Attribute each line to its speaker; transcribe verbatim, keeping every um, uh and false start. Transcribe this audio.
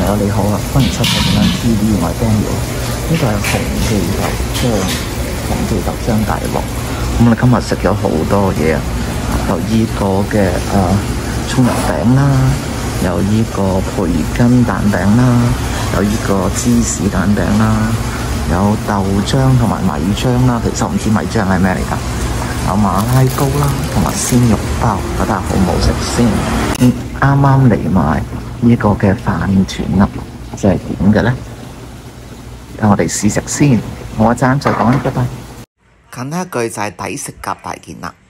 Speaker 1: 友你好啊，歡迎收睇電視 T V，我係 Daniel。呢個係紅記豆漿，紅記豆漿大陸。咁我哋今日食咗好多嘢啊，有依個嘅誒葱油餅啦，有依個培根蛋餅啦，有依個芝士蛋餅啦，有豆漿同埋米漿啦。其實我唔知米漿係咩嚟㗎。有馬拉糕啦，同埋鮮肉包，覺得好唔好食先？嗯，啱啱嚟埋呢個嘅飯團啦，即係點嘅咧？等我哋試食先。我一陣再講，拜拜。近一句就係抵食夾大件啦。